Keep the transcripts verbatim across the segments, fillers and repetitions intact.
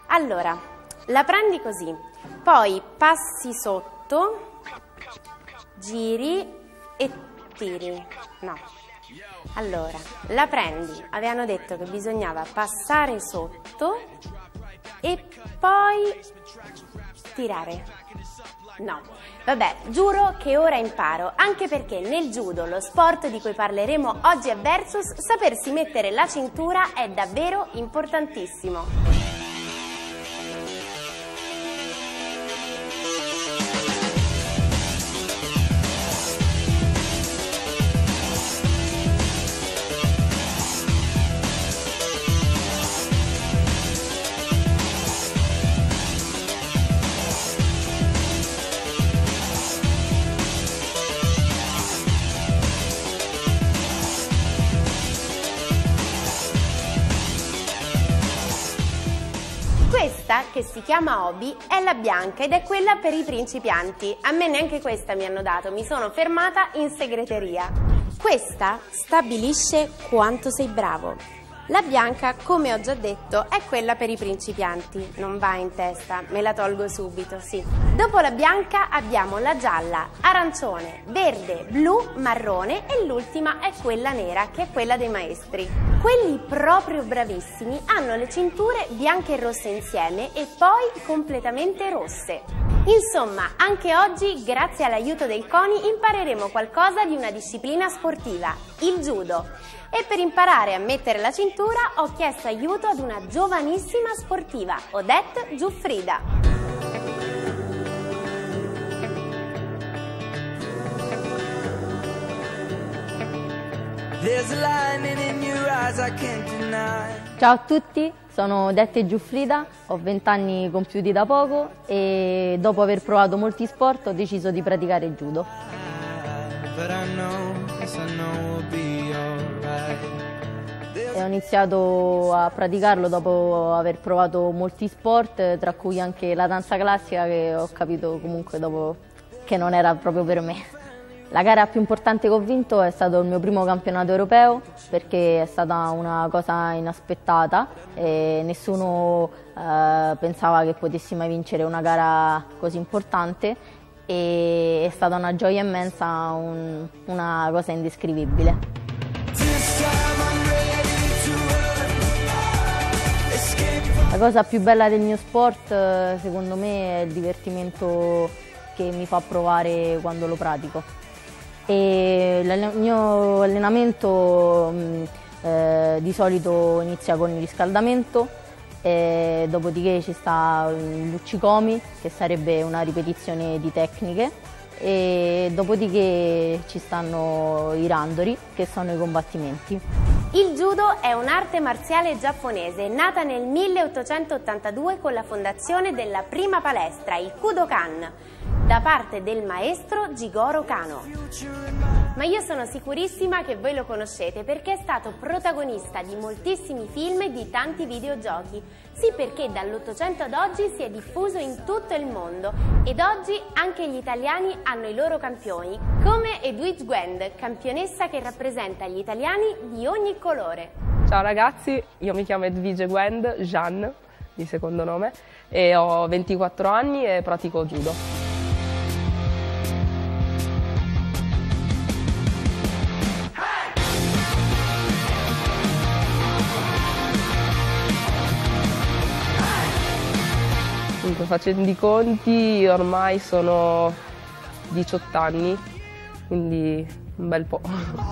Allora, la prendi così, poi passi sotto, giri e tiri. No. Allora, la prendi, avevano detto che bisognava passare sotto e poi tirare. No, vabbè, giuro che ora imparo, anche perché nel judo, lo sport di cui parleremo oggi a Versus, sapersi mettere la cintura è davvero importantissimo. Questa, che si chiama Obi, è la bianca ed è quella per i principianti. A me neanche questa mi hanno dato, mi sono fermata in segreteria. Questa stabilisce quanto sei bravo. La bianca, come ho già detto, è quella per i principianti. Non va in testa, me la tolgo subito, sì. Dopo la bianca abbiamo la gialla, arancione, verde, blu, marrone e l'ultima è quella nera, che è quella dei maestri. Quelli proprio bravissimi hanno le cinture bianche e rosse insieme e poi completamente rosse. Insomma, anche oggi, grazie all'aiuto del CONI, impareremo qualcosa di una disciplina sportiva, il judo. E per imparare a mettere la cintura ho chiesto aiuto ad una giovanissima sportiva, Odette Giuffrida. Ciao a tutti, sono Odette Giuffrida, ho venti anni compiuti da poco e dopo aver provato molti sport ho deciso di praticare judo. E ho iniziato a praticarlo dopo aver provato molti sport, tra cui anche la danza classica, che ho capito comunque dopo che non era proprio per me. La gara più importante che ho vinto è stato il mio primo campionato europeo, perché è stata una cosa inaspettata e nessuno eh, pensava che potessi mai vincere una gara così importante e è stata una gioia immensa, un, una cosa indescrivibile. La cosa più bella del mio sport, secondo me, è il divertimento che mi fa provare quando lo pratico. E il mio allenamento eh, di solito inizia con il riscaldamento, e dopodiché ci sta il luccicomi, che sarebbe una ripetizione di tecniche, e dopodiché ci stanno i randori, che sono i combattimenti. Il judo è un'arte marziale giapponese nata nel milleottocentottantadue con la fondazione della prima palestra, il Kudokan, da parte del maestro Jigoro Kano. Ma io sono sicurissima che voi lo conoscete perché è stato protagonista di moltissimi film e di tanti videogiochi. Sì, perché dall'Ottocento ad oggi si è diffuso in tutto il mondo ed oggi anche gli italiani hanno i loro campioni, come Edwige Gwend, campionessa che rappresenta gli italiani di ogni colore. Ciao ragazzi, io mi chiamo Edwige Gwend, Jeanne di secondo nome, e ho ventiquattro anni e pratico judo. Dunque, facendo i conti, ormai sono diciotto anni, quindi un bel po'.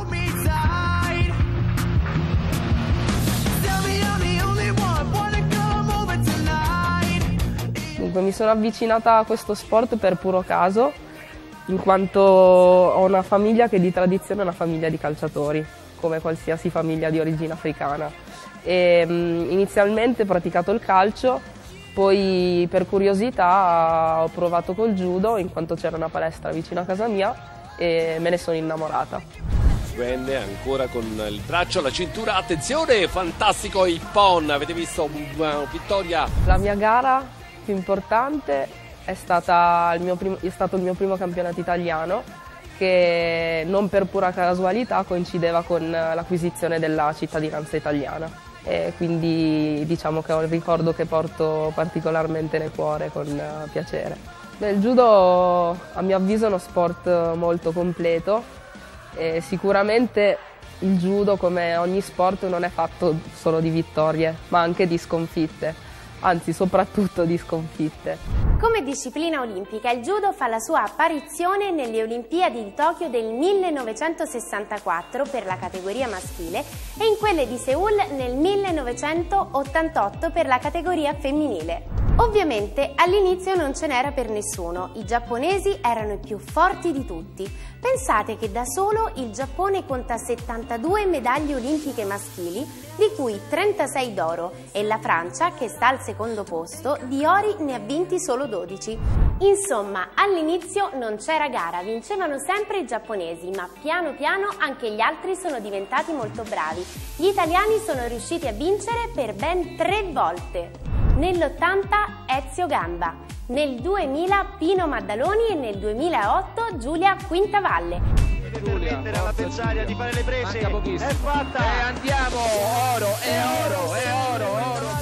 Dunque, mi sono avvicinata a questo sport per puro caso, in quanto ho una famiglia che di tradizione è una famiglia di calciatori, come qualsiasi famiglia di origine africana. E, mh, inizialmente ho praticato il calcio. Poi per curiosità ho provato col judo, in quanto c'era una palestra vicino a casa mia e me ne sono innamorata. Gwend ancora con il braccio alla cintura, attenzione, fantastico il pon, avete visto una vittoria? La mia gara più importante è, stata il mio primo, è stato il mio primo campionato italiano, che non per pura casualità coincideva con l'acquisizione della cittadinanza italiana. e quindi diciamo che è un ricordo che porto particolarmente nel cuore con uh, piacere. Beh, il judo a mio avviso è uno sport molto completo e sicuramente il judo, come ogni sport, non è fatto solo di vittorie ma anche di sconfitte, anzi soprattutto di sconfitte. Come disciplina olimpica il judo fa la sua apparizione nelle Olimpiadi di Tokyo del millenovecentosessantaquattro per la categoria maschile e in quelle di Seul nel millenovecentottantotto per la categoria femminile. Ovviamente all'inizio non ce n'era per nessuno, i giapponesi erano i più forti di tutti. Pensate che da solo il Giappone conta settantadue medaglie olimpiche maschili, di cui trentasei d'oro, e la Francia, che sta al secondo posto, di ori ne ha vinti solo dodici. Insomma, all'inizio non c'era gara, vincevano sempre i giapponesi, ma piano piano anche gli altri sono diventati molto bravi. Gli italiani sono riusciti a vincere per ben tre volte. Nell'ottanta Ezio Gamba, nel duemila Pino Maddaloni e nel duemilaotto Giulia Quintavalle. Giulia, permettere all'avversaria di fare le prese, è fatta! E andiamo, oro, è oro, è oro, oro!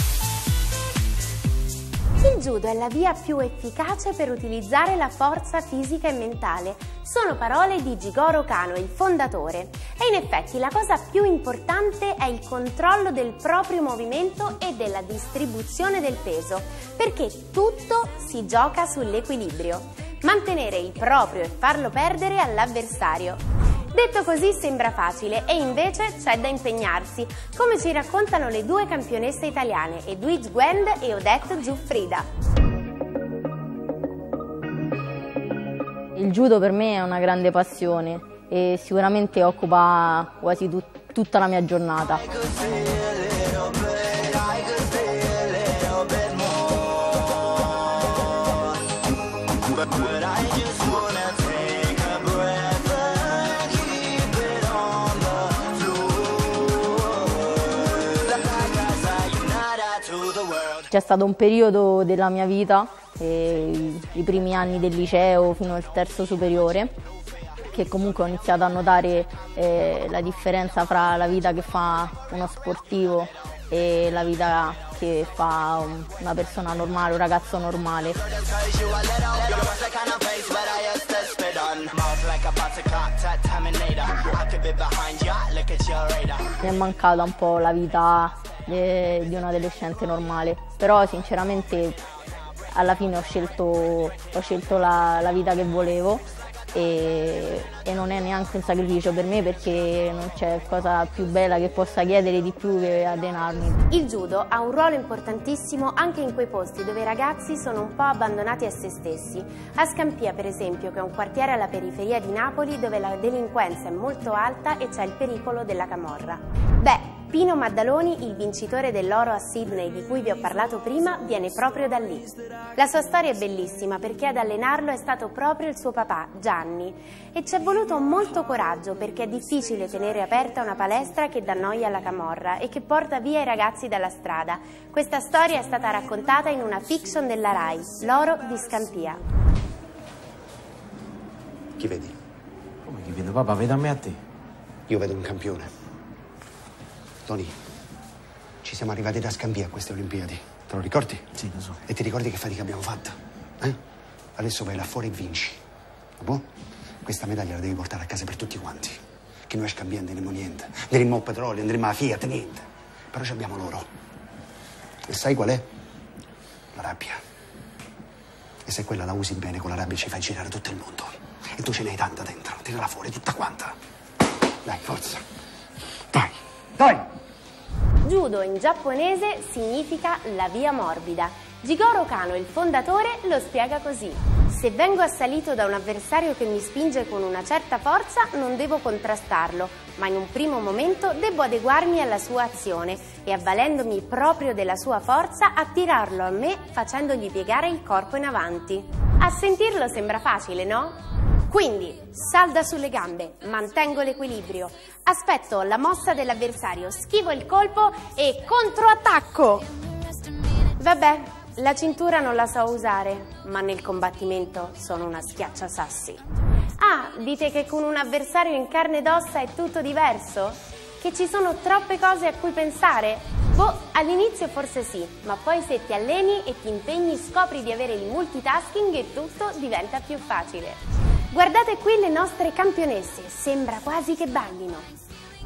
Il judo è la via più efficace per utilizzare la forza fisica e mentale. Sono parole di Jigoro Kano, il fondatore. E in effetti la cosa più importante è il controllo del proprio movimento e della distribuzione del peso, perché tutto si gioca sull'equilibrio. Mantenere il proprio e farlo perdere all'avversario. Detto così sembra facile e invece c'è da impegnarsi, come ci raccontano le due campionesse italiane, Edwige Gwend e Odette Giuffrida. Il judo per me è una grande passione e sicuramente occupa quasi tut- tutta la mia giornata. C'è stato un periodo della mia vita, eh, i primi anni del liceo fino al terzo superiore, che comunque ho iniziato a notare eh, la differenza fra la vita che fa uno sportivo e la vita che fa un, una persona normale, un ragazzo normale. Mi è mancata un po' la vita de, di un adolescente normale, però sinceramente alla fine ho scelto, ho scelto la, la vita che volevo e, e non è neanche un sacrificio per me, perché non c'è cosa più bella che possa chiedere di più che allenarmi. Il judo ha un ruolo importantissimo anche in quei posti dove i ragazzi sono un po' abbandonati a se stessi. A Scampia, per esempio, che è un quartiere alla periferia di Napoli dove la delinquenza è molto alta e c'è il pericolo della camorra. Beh, Pino Maddaloni, il vincitore dell'oro a Sydney di cui vi ho parlato prima, viene proprio da lì. La sua storia è bellissima perché ad allenarlo è stato proprio il suo papà, Gianni, e ci è voluto molto coraggio perché è difficile tenere aperta una palestra che dà noia alla camorra e che porta via i ragazzi dalla strada. Questa storia è stata raccontata in una fiction della Rai, L'oro di Scampia. Chi vedi? Come chi vedo, papà? Vedo a me e a te. Io vedo un campione. Tony, ci siamo arrivati da Scampia a queste Olimpiadi. Te lo ricordi? Sì, lo so. E ti ricordi che fatica abbiamo fatto? Eh? Adesso vai là fuori e vinci. Dopo? Questa medaglia la devi portare a casa per tutti quanti. Che noi a Scampia non andremo niente. Andremo al petrolio, andremo alla Fiat, niente. Però ci abbiamo loro. E sai qual è? La rabbia. E se quella la usi bene, con la rabbia ci fai girare tutto il mondo. E tu ce n'hai tanta dentro. Tirala fuori, tutta quanta. Dai, forza. Dai. Dai! Judo in giapponese significa la via morbida. Jigoro Kano, il fondatore, lo spiega così. Se vengo assalito da un avversario che mi spinge con una certa forza, non devo contrastarlo, ma in un primo momento devo adeguarmi alla sua azione e, avvalendomi proprio della sua forza, attirarlo a me facendogli piegare il corpo in avanti. A sentirlo sembra facile, no? Quindi, salda sulle gambe, mantengo l'equilibrio, aspetto la mossa dell'avversario, schivo il colpo e controattacco! Vabbè, la cintura non la so usare, ma nel combattimento sono una schiacciasassi. Ah, dite che con un avversario in carne ed ossa è tutto diverso? Che ci sono troppe cose a cui pensare? Boh, all'inizio forse sì, ma poi se ti alleni e ti impegni scopri di avere il multitasking e tutto diventa più facile. Guardate qui le nostre campionesse, sembra quasi che ballino.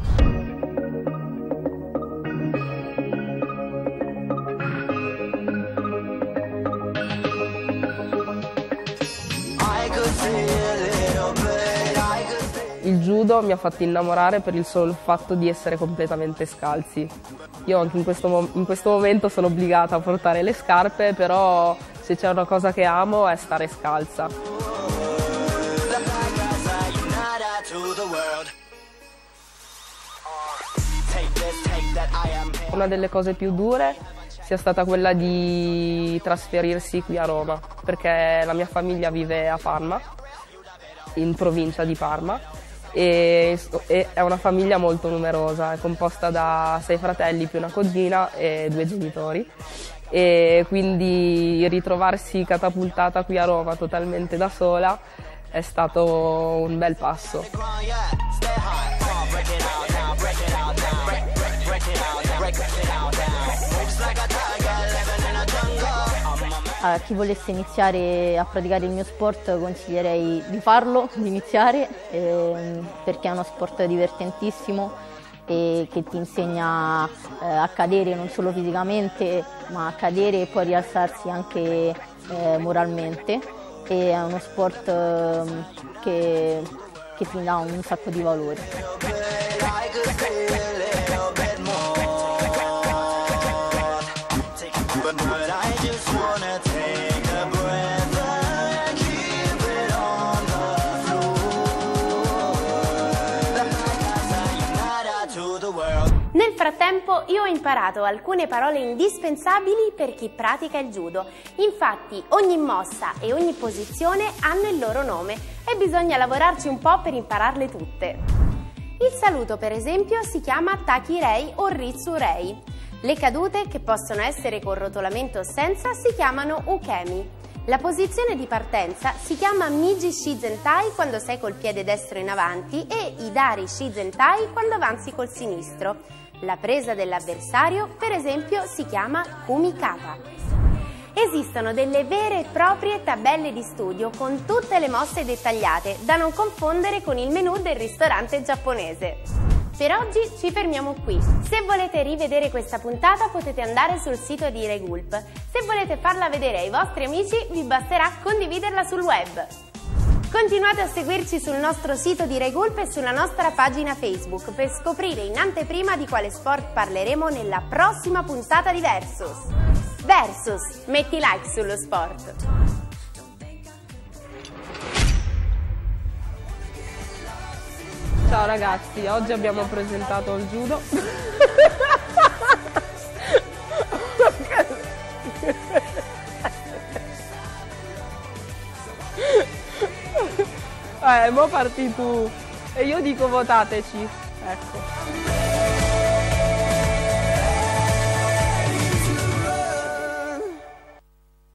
Il judo mi ha fatto innamorare per il solo fatto di essere completamente scalzi. Io anche in questo, in questo momento sono obbligata a portare le scarpe, però se c'è una cosa che amo è stare scalza. Una delle cose più dure sia stata quella di trasferirsi qui a Roma, perché la mia famiglia vive a Parma, in provincia di Parma, e è una famiglia molto numerosa, è composta da sei fratelli più una cugina e due genitori, e quindi ritrovarsi catapultata qui a Roma totalmente da sola è stato un bel passo. A chi volesse iniziare a praticare il mio sport consiglierei di farlo, di iniziare, ehm, perché è uno sport divertentissimo e che ti insegna eh, a cadere non solo fisicamente, ma a cadere e poi rialzarsi anche eh, moralmente. E è uno sport eh, che, che ti dà un sacco di valore. Nel frattempo io ho imparato alcune parole indispensabili per chi pratica il judo. Infatti ogni mossa e ogni posizione hanno il loro nome e bisogna lavorarci un po' per impararle tutte. Il saluto per esempio si chiama Taki-rei o Ritsu-rei. Le cadute, che possono essere con rotolamento o senza, si chiamano Ukemi. La posizione di partenza si chiama Miji Shizentai quando sei col piede destro in avanti e Idari Shizentai quando avanzi col sinistro. La presa dell'avversario, per esempio, si chiama Kumikata. Esistono delle vere e proprie tabelle di studio con tutte le mosse dettagliate, da non confondere con il menù del ristorante giapponese. Per oggi ci fermiamo qui. Se volete rivedere questa puntata potete andare sul sito di Regulp. Se volete farla vedere ai vostri amici vi basterà condividerla sul web. Continuate a seguirci sul nostro sito di Regulp e sulla nostra pagina Facebook per scoprire in anteprima di quale sport parleremo nella prossima puntata di Versus. Versus, metti like sullo sport. Ciao ragazzi, oggi abbiamo presentato il judo. Eh, mo parti tu e io dico votateci, ecco.